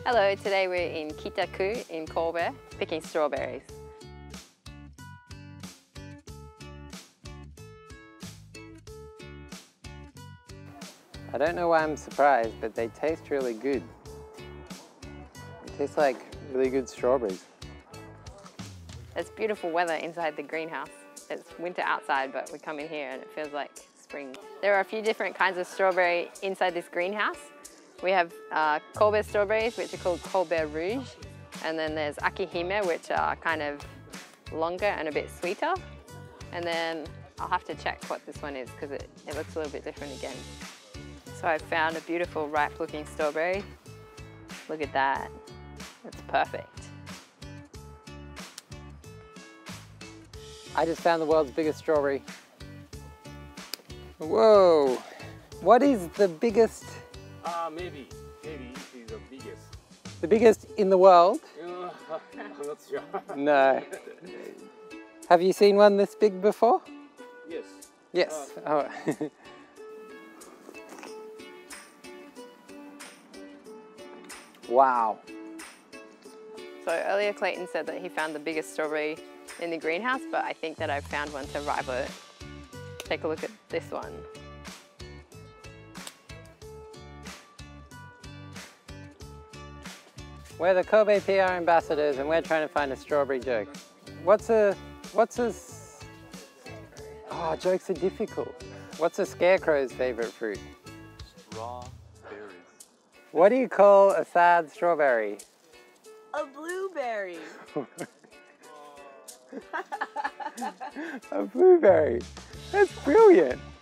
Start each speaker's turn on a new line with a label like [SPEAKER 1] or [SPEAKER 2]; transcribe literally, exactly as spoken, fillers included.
[SPEAKER 1] Hello, today we're in Kitaku in Kobe picking strawberries.
[SPEAKER 2] I don't know why I'm surprised, but they taste really good. They taste like really good strawberries.
[SPEAKER 1] It's beautiful weather inside the greenhouse. It's winter outside, but we come in here and it feels like spring. There are a few different kinds of strawberry inside this greenhouse. We have uh, Kobe strawberries, which are called Kobe Rouge. And then there's Akihime, which are kind of longer and a bit sweeter. And then I'll have to check what this one is because it, it looks a little bit different again. So I found a beautiful ripe looking strawberry. Look at that, it's perfect.
[SPEAKER 2] I just found the world's biggest strawberry. Whoa! What is the biggest?
[SPEAKER 3] Uh, maybe, maybe it is the biggest.
[SPEAKER 2] The biggest in the world?
[SPEAKER 3] Uh, I'm not sure.
[SPEAKER 2] No. Have you seen one this big before?
[SPEAKER 3] Yes.
[SPEAKER 2] Yes.
[SPEAKER 3] Uh,
[SPEAKER 2] oh. Wow.
[SPEAKER 1] So earlier Clayton said that he found the biggest strawberry in the greenhouse, but I think that I've found one to rival it. Take a look at this one.
[SPEAKER 2] We're the Kobe P R ambassadors and we're trying to find a strawberry joke. What's a, what's a, oh, jokes are difficult. What's a scarecrow's favorite fruit?
[SPEAKER 3] Strawberries.
[SPEAKER 2] What do you call a sad strawberry?
[SPEAKER 4] A blueberry.
[SPEAKER 2] A blueberry. That's brilliant.